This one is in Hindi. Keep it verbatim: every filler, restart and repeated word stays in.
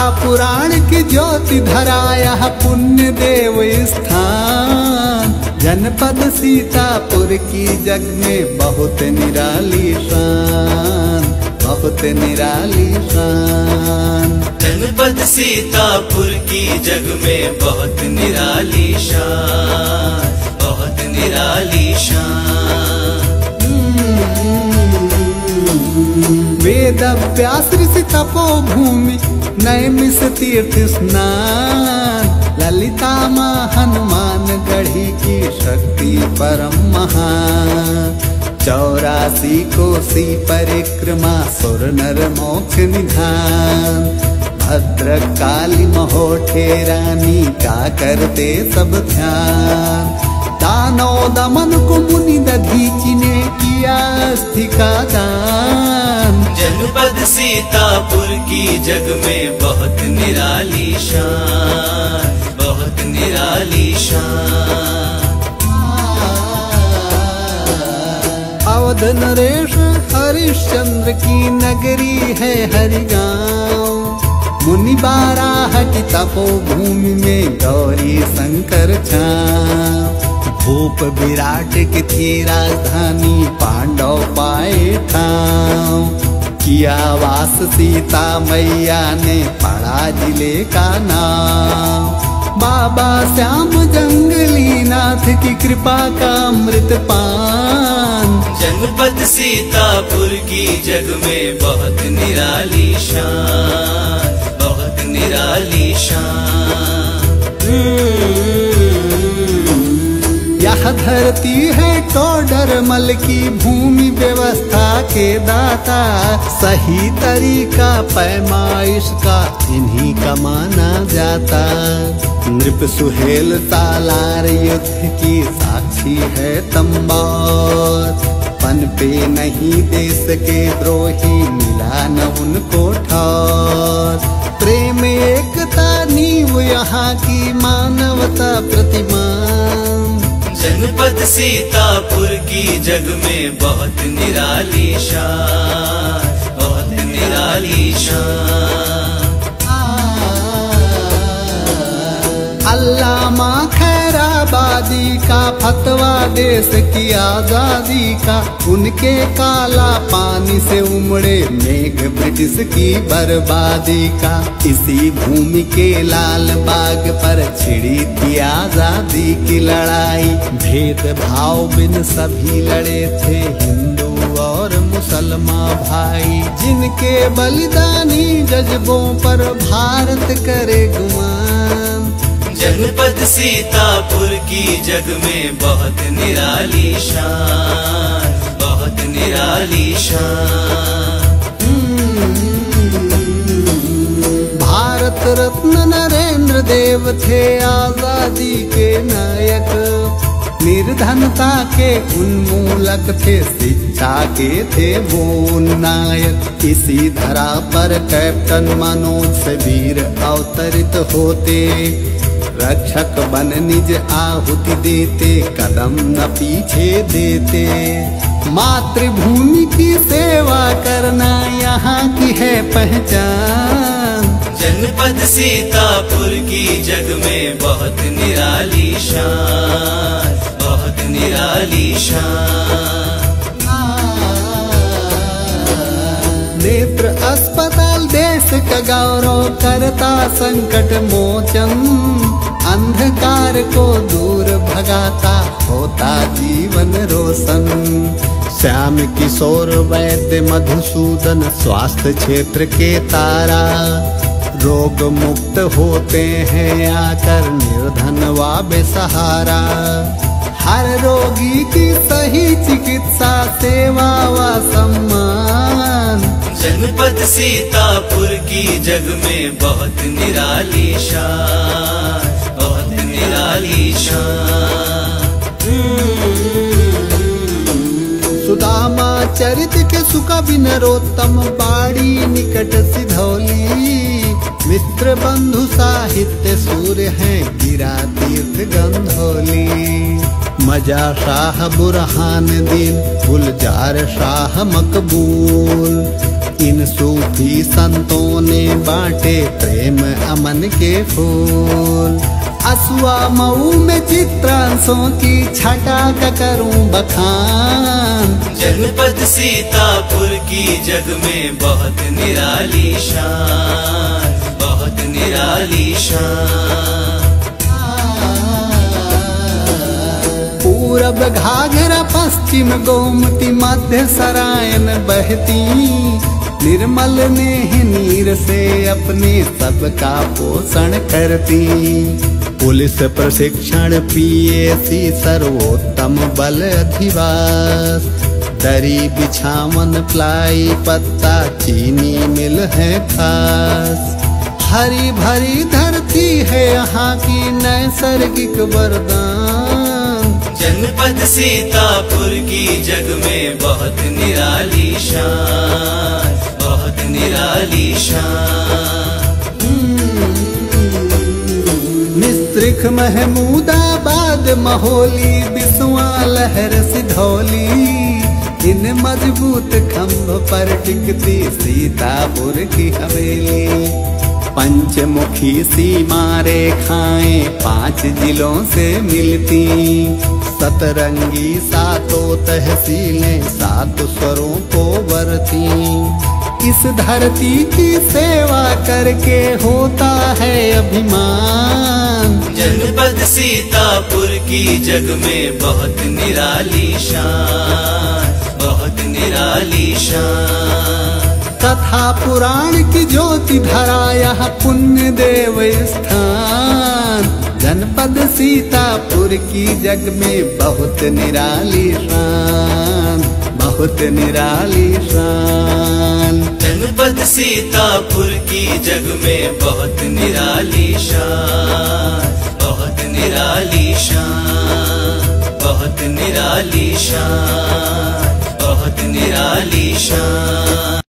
पुराण की ज्योति धराया पुण्य देव स्थान। जनपद सीतापुर की जग में बहुत निराली शान, बहुत निराली शान। जनपद सीतापुर की जग में बहुत निराली शान, बहुत निराली शान। वेद व्यास ऋषि तपोभूमि नैमिष तीर्थ स्नान। ललिता माँ हनुमान गढ़ी की शक्ति परम महान। चौरासी कोसी परिक्रमा सुर नर मोक्ष निधान। भद्र काली महोठे रानी का करते सब ध्यान। दानो दमन को मुनि दधीचि ने किया अस्थि का दान। जनपद सीतापुर की जग में बहुत निराली शान, बहुत निराली शान। अवध नरेश हरिश्चंद्र की नगरी है हरिगांव। मुनि बाराहटि तपोभूमि में गौरी शंकर छांव। भूप विराट की थी राजधानी पांडव पाए ठाव। किया वास सीता मैया ने पढ़ा जिले का नाम। बाबा श्याम जंगली नाथ की कृपा का अमृत पान। जनपद सीतापुर की जग में बहुत निराली शान, बहुत निराली शान। यह धरती है टोडरमल की भूमि व्यवस्था के दाता। सही तरीका पैमाइश का इन्हीं का माना जाता। नृप सुहेल सालार युद्ध की साक्षी है तंबोर। पन पे नहीं देश के द्रोही मिला न उनको ठौर। प्रेम एकता नीव यहाँ की मानवता प्रतिमान। जनपद सीतापुर की जग में बहुत निराली शान, बहुत निराली शान। अल्लामा खैराबादी का फतवा देश की आजादी का। उनके काला पानी से उमड़े मेघ ब्रिटिश की बर्बादी का। इसी भूमि के लाल बाग पर छिड़ी थी आजादी की लड़ाई। भेद भाव बिन सभी लड़े थे हिंदू और मुसलमान भाई। जिनके बलिदानी जज्बों पर भारत करे गुमान। जनपद सीतापुर की जग में बहुत निराली शान, बहुत निराली शान। भारत रत्न नरेंद्र देव थे आजादी के नायक। निर्धनता के उन्मूलक थे, शिक्षा के थे वो नायक। इसी धरा पर कैप्टन मनोज से वीर अवतरित होते। रक्षक बन निज आहुति देते, कदम न पीछे देते। मातृभूमि की सेवा करना यहाँ की है पहचान। जनपद सीतापुर की जग में बहुत निराली शान, बहुत निराली शान। नेत्र अस्पताल देश का गौरव करता संकट मोचन। अंधकार को दूर भगाता होता जीवन रोशन। श्याम किशोर वैद्य मधुसूदन स्वास्थ्य क्षेत्र के तारा। रोग मुक्त होते हैं आकर निर्धन व बेसहारा। हर रोगी की सही चिकित्सा सेवा व सम्मान। जनपद सीतापुर की जग में बहुत निराली शान, बहुत निराली शान। सुदामा चरित के सुख विनरोत्तम बाड़ी निकट सिधौली। मित्र बंधु साहित्य सूर्य हैं गिरा तीर्थ गंधौली। मजा शाह बुरहानुद्दीन, गुलजार शाह मकबूल। इन सूफी संतों ने बांटे प्रेम अमन के फूल। असुआ मऊ में चित्रांशों की छटा का करूं बखान। जनपद सीतापुर की जग में बहुत निराली शान, बहुत निराली शान। पूरब घाघरा पश्चिम गोमती मध्य सरायन बहती। निर्मल नेह नीर से अपने सबका पोषण करती। पुलिस प्रशिक्षण पीएसी सर्वोत्तम बल अधिवास। दरी बिछावन प्लाई पत्ता चीनी मिल है खास। हरी भरी धरती है यहाँ की नैसर्गिक वरदान। जनपद सीतापुर की जग में बहुत निराली शान, बहुत निराली शान। मिस्रिख महमूदाबाद महोली बिस्वा लहर सिधौली। इन मजबूत खम्भ पर टिकती सीतापुर की हवेली। पंचमुखी सीमा रेखाएं पांच जिलों से मिलती। सतरंगी सातों तहसीलें सात स्वरों को वरती। इस धरती की सेवा करके होता है अभिमान। जनपद सीतापुर की जग में बहुत निराली शान, बहुत निराली शान। कथा पुराण की ज्योति धरा यह पुण्य देव स्थान। जनपद सीतापुर की जग में बहुत निराली शान, बहुत निराली शान। जनपद सीतापुर की जग में बहुत निराली शान, बहुत निराली शान, बहुत निराली शान, बहुत निराली शान।